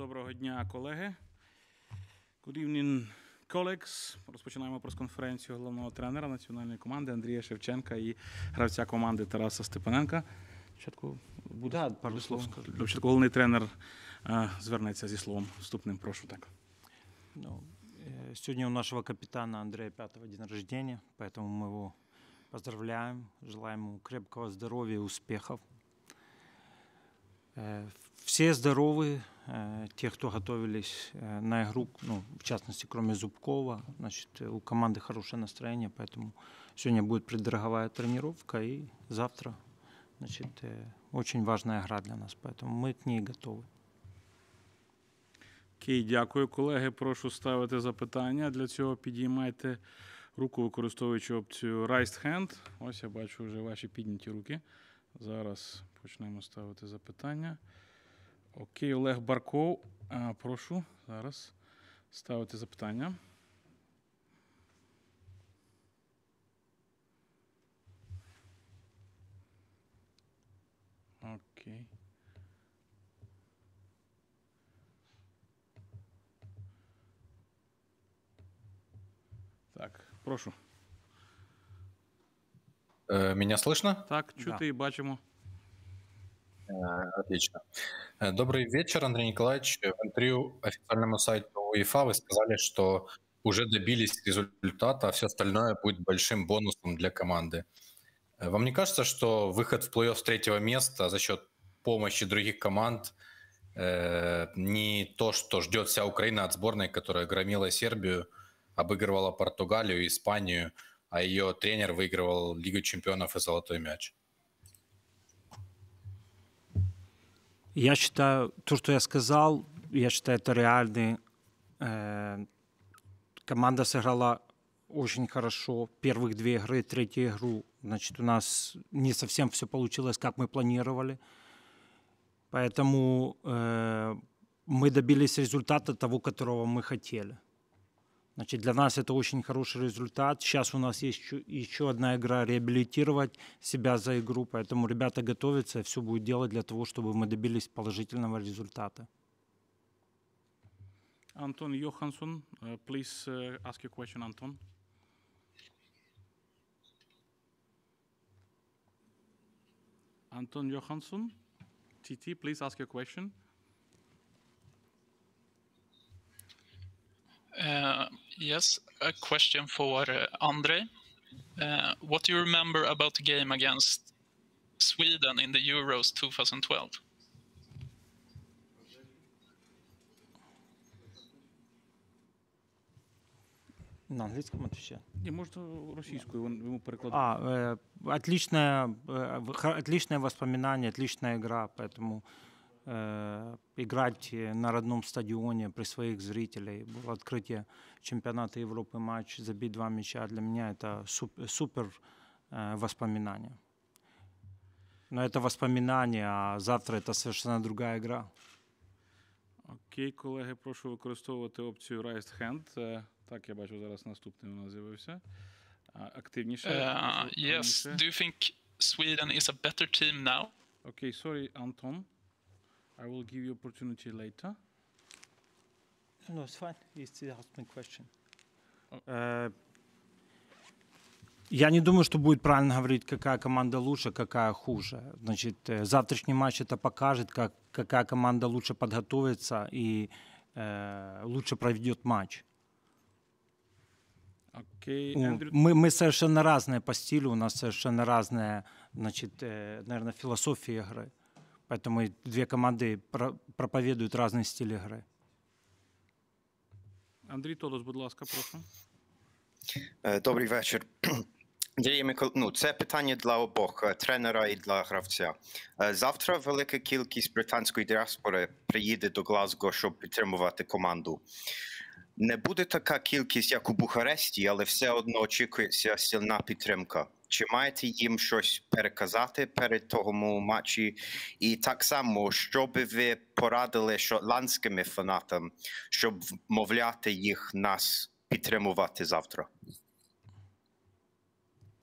Доброго дня, колеги. Good evening, colleagues. Розпочинаємо прес-конференцію головного тренера національної команди Андрія Шевченка і гравця команди Тараса Степаненка. Спочатку буде пару слов. Спочатку головний тренер звернеться зі словом вступним. Прошу, так. Сегодня у нашего капитана Андрея Пятого день рождения, поэтому мы его поздравляем, желаем ему крепкого здоровья и успехов. Все здоровы, те, кто готовились на игру, в частности, кроме Зубкова. Значит, у команды хорошее настроение, поэтому сегодня будет преддороговая тренировка, и завтра, значит, очень важная игра для нас, поэтому мы к ней готовы. Окей, дякую, колеги. Прошу ставити запитання. Для цього підіймайте руку, використовуючи опцію Raised Hand. Ось я бачу вже ваші підняті руки. Зараз почнемо ставити запитання. Окей, Олег Барков, прошу зараз ставити запитання. Окей. Так, прошу. Меня слышно? Так, чути і бачимо. Отлично. Добрый вечер, Андрей Николаевич. В интервью официальному сайту УЕФА вы сказали, что уже добились результата, а все остальное будет большим бонусом для команды. Вам не кажется, что выход в плей-офф с третьего места за счет помощи других команд не то, что ждет вся Украина от сборной, которая громила Сербию, обыгрывала Португалию, Испанию, а ее тренер выигрывал Лигу чемпионов и Золотой мяч? Я считаю, то, что я сказал, я считаю, это реальный. Команда сыграла очень хорошо. Первых две игры, третью игру. Значит, у нас не совсем все получилось, как мы планировали. Поэтому мы добились результата того, которого мы хотели. Значит, для нас это очень хороший результат. Сейчас у нас есть еще одна игра — реабилитировать себя за игру. Поэтому ребята готовятся и все будут делать для того, чтобы мы добились положительного результата. Антон Йоханссон, please ask your question, Anton. Anton Johansson, TT, please ask your question. Yes, a question for Andre. What do you remember about the game against Sweden in the Euros 2012? На английском отвечаю? Не, может, російською, ему перекладывать. Отличное воспоминание, отличная игра, поэтому играть на родном стадионе при своих зрителях, было открытие чемпионата Европы матч, забить 2 мяча, для меня это супер воспоминание. Но это воспоминание, а завтра это совершенно другая игра. Окей, колеги, прошу використовувати опцію Raised Hand. Так, я бачу, зараз наступний у нас з'явився. Активніше. Yes, do you think Sweden is a better team now? Okay, sorry, Anton. I will give you opportunity later. No, it's fine. It's the ultimate question. Я не думаю, что будет правильно говорить, какая команда лучше, какая хуже. Значит, завтрашний матч это покажет, какая команда лучше подготовится и лучше проведет матч. Okay, мы совершенно разные по стилю, у нас совершенно разная, значит, наверное, философия игры. Поэтому две команды проповедуют разный стиль игры. Андрій Тодос, будь ласка, прошу. Добрий вечір. Це питання для обох, тренера і для гравця. Завтра велика кількість британської діаспори приїде до Глазго, щоб підтримувати команду. Не буде така кількість, як у Бухаресті, але все одно очікується сильна підтримка. Чи маєте їм щось переказати перед тому матчі? І так само, що би ви порадили шотландським фанатам, щоб вмовляти їх нас підтримувати завтра?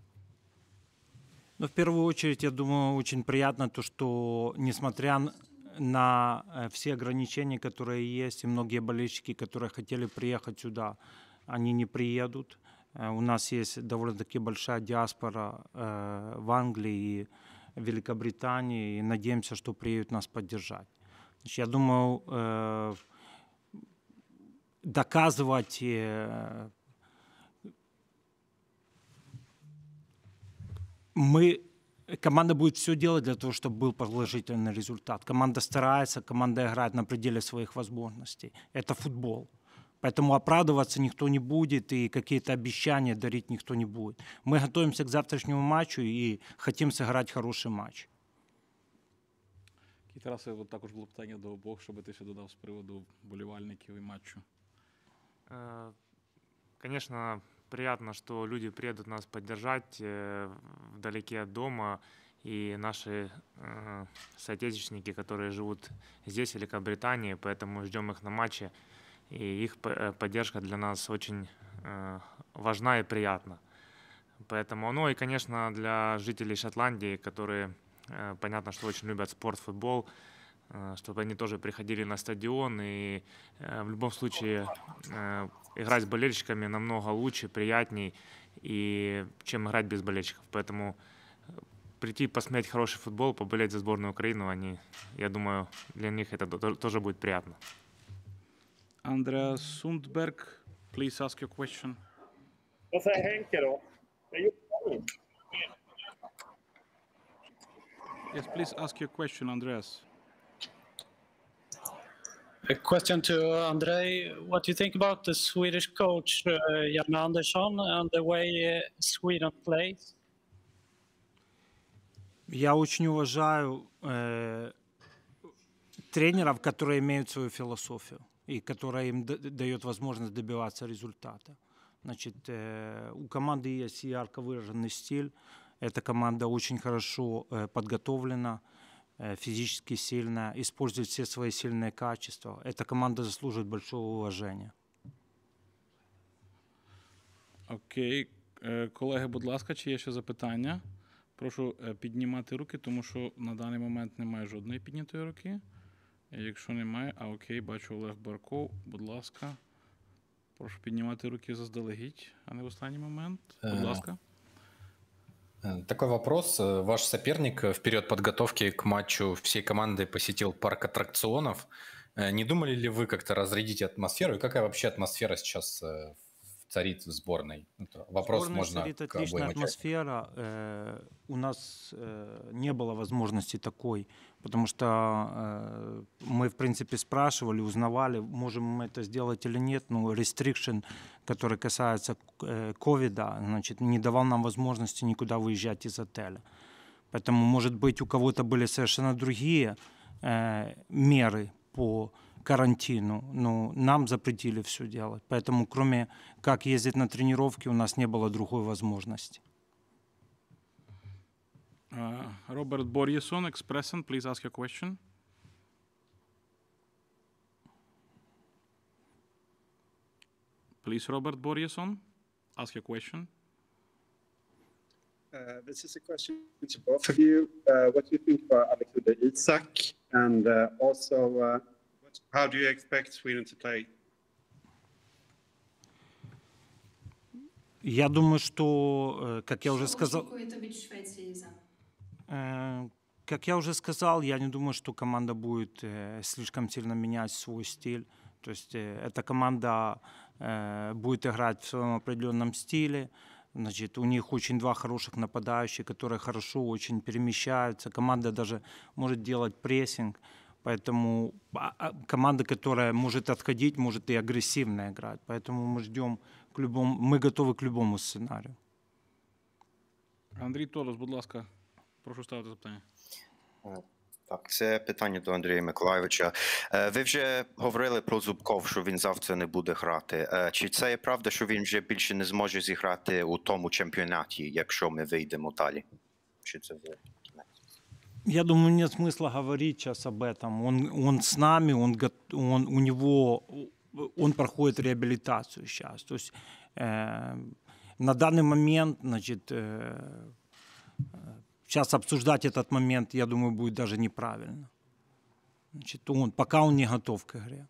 В первую очередь, я думаю, очень приятно то, что, несмотря на все ограничения, которые есть, и многие болельщики, которые хотели приехать сюда, они не приедут. У нас есть довольно-таки большая диаспора в Англии и Великобритании, и надеемся, что приедут нас поддержать. Значит, я думаю, доказывать команда будет все делать для того, чтобы был положительный результат. Команда старается, команда играет на пределе своих возможностей. Это футбол. Поэтому оправдываться никто не будет и какие-то обещания дарить никто не будет. Мы готовимся к завтрашнему матчу и хотим сыграть хороший матч. Тарасе, от також було питання до обох, щоб ти ще додав з приводу болівальників і матчу. Конечно, приятно, что люди приедут нас поддержать вдалеке от дома, и наши соотечественники, которые живут здесь, в Великобритании, поэтому ждем их на матче, и их поддержка для нас очень важна и приятна. Поэтому, ну и, конечно, для жителей Шотландии, которые, понятно, что очень любят спорт, футбол, чтобы они тоже приходили на стадион, и в любом случае играть с болельщиками намного лучше, приятней, чем играть без болельщиков. Поэтому прийти посмотреть хороший футбол, поболеть за сборную Украины, я думаю, для них это тоже будет приятно. Andreas Sundberg, please ask your question. Vad säger Henke då? Yes, please ask your question, Andreas. A question to Andrei. What do you think about the Swedish coach Jan Andersson and the way Sweden plays? Я очень уважаю тренеров, которые имеют свою философию и которая им дает возможность добиваться результата. Значит, у команды есть ярко выраженный стиль. Эта команда очень хорошо подготовлена, физически сильная, использует все свои сильные качества. Эта команда заслуживает большого уважения. Окей. Колеги, будь ласка, чи є ще запитання? Прошу піднімати руки, тому що на даний момент немає жодної піднятої руки. Якщо немає, окей, бачу Олег Барков, будь ласка. Прошу піднімати руки заздалегідь, а не в останній момент. Будь ласка. Такой вопрос. Ваш соперник в период подготовки к матчу всей команды посетил парк аттракционов. Не думали ли вы как-то разрядить атмосферу? И какая вообще атмосфера сейчас царит в сборной? Это вопрос можно царит к отличная обоим атмосфера. У нас не было возможности такой, потому что мы, в принципе, спрашивали, узнавали, можем мы это сделать или нет. Но restriction, который касается ковида, значит, не давал нам возможности никуда выезжать из отеля. Поэтому, может быть, у кого-то были совершенно другие меры по карантину, но нам запретили все делать. Поэтому, кроме как ездить на тренировки, у нас не было другой возможности. Роберт Борєсон, Expressen, please ask your question. Please, Robert Borjesson, ask your question. This is a question to both of you. What do you think about Alexander Isak? And also, how do you expect Sweden to play? Я думаю, что, как я уже сказал... Как я уже сказал, я не думаю, что команда будет слишком сильно менять свой стиль. То есть эта команда будет играть в своем определенном стиле. Значит, у них очень два хороших нападающих, которые хорошо очень перемещаются. Команда даже может делать прессинг. Поэтому команда, которая может отходить, может и агрессивно играть. Поэтому мы готовы к любому сценарию. Андрій Толос, будь ласка, прошу ставити запитання. Так, це питання до Андрія Миколайовича. Ви вже говорили про Зубков, що він завтра не буде грати. Чи це є правда, що він вже більше не зможе зіграти у тому чемпіонаті, якщо ми вийдемо далі? Чи це вже? Я думаю, нет смысла говорить сейчас об этом. Он с нами, он проходит реабилитацию сейчас. То есть на данный момент, значит, сейчас обсуждать этот момент, я думаю, будет даже неправильно. Значит, пока он не готов к игре.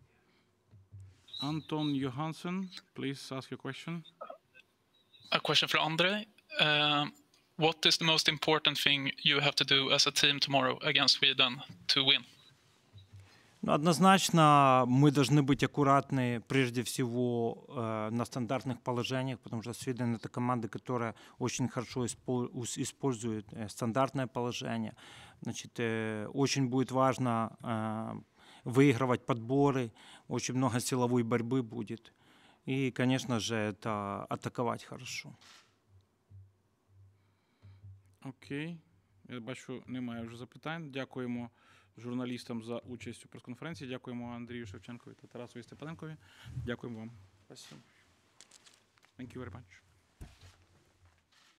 Anton Johansson, please ask your question. A question for Andre. What is the most important thing you have to do as a team tomorrow against Sweden to win? Ну, однозначно мы должны быть аккуратны прежде всего на стандартных положениях, потому что Свиден — это команда, которая очень хорошо использует стандартное положение. Значит, очень будет важно выигрывать подборы, очень много силовой борьбы будет. И, конечно же, это атаковать хорошо. Окей. Я бачу, немає вже запитань. Дякуємо журналістам за участь у прес-конференції. Дякуємо Андрію Шевченкові та Тарасові Степаненкові. Дякуємо вам. Спасибо. Thank you very much.